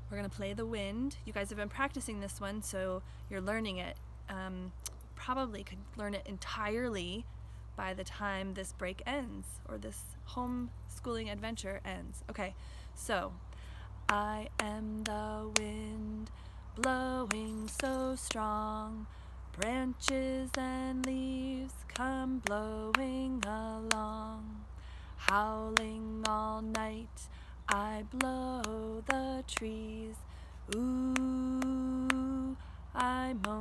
We're gonna play the wind. You guys have been practicing this one, so you're learning it. Probably could learn it entirely by the time this break ends, or this homeschooling adventure ends. Okay, so I am the wind blowing so strong, branches and leaves come blowing along, howling all night I blow the trees, ooh, I moan